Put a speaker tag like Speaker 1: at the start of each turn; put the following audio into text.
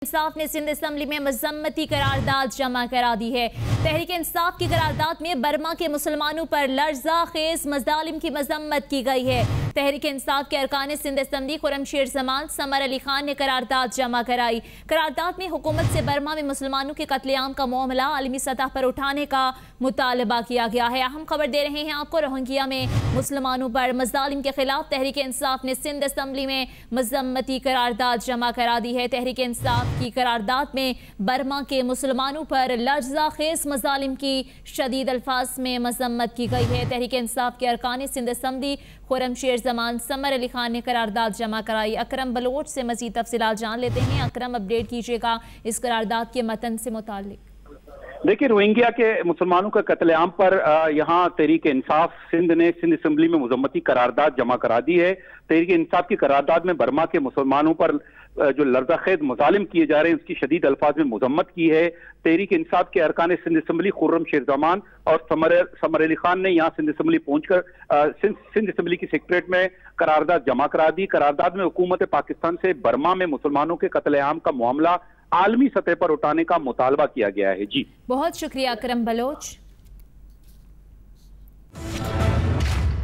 Speaker 1: इंसाफ ने सिंध असेंबली में मजम्मती करारदाद जमा करा दी है। तहरीक इंसाफ की करारदाद में बर्मा के मुसलमानों पर लर्जा खेज मजालिम की मजम्मत की गई है। तहरीक इंसाफ के अरकान सिंध असेंबली खुर्रम शेर जमान समर अली खान ने करारदाद जमा कराई। करारदाद में हुकूमत से बर्मा में मुसलमानों के कत्लेआम का मामला आलमी सतह पर उठाने का मुतालबा किया गया है। अहम खबर दे रहे हैं आपको, रोहिंग्या में मुसलमानों पर मजालिम के खिलाफ तहरीक इंसाफ ने सिंध असेंबली में मजम्मती करारदाद जमा करा दी है। तहरीक इंसाफ की करारदाद में बर्मा के मुसलमानों पर लर्जा खेज मजालिम की शदीद अल्फाज में मजम्मत की गई है। तहरीक इंसाफ के अरकान सिंध असेंबली खुर्रम शेर जमान समर अली खान ने करारदाद जमा कराई। अकरम बलोच से मजीद तफसीलात जान लेते हैं। अकरम, अपडेट कीजिएगा इस करारदाद के मतन से मुताल्लिक।
Speaker 2: देखिए, रोहिंग्या के मुसलमानों का कत्लेआम पर यहाँ तहरीक इंसाफ सिंध ने सिंध असेंबली में मजम्मती करारदाद जमा करा दी है। तहरीक इंसाफ की करारदाद में बर्मा के मुसलमानों पर जो लर्जाखेज मजालिम किए जा रहे हैं उसकी शदीद अल्फाज में मजम्मत की है। तहरीक इंसाफ के अरकान सिंध असेंबली खुर्रम शेर जमान और समर अली खान ने यहाँ सिंध असेंबली पहुंचकर सिंध असेंबली की सेक्रेटरीट में करारदाद जमा करा दी। करारदाद में हुकूमत पाकिस्तान से बर्मा में मुसलमानों के कत्लेआम का मामला आलमी सतह पर उठाने का मुतालबा किया गया है। जी,
Speaker 1: बहुत शुक्रिया अकरम बलोच।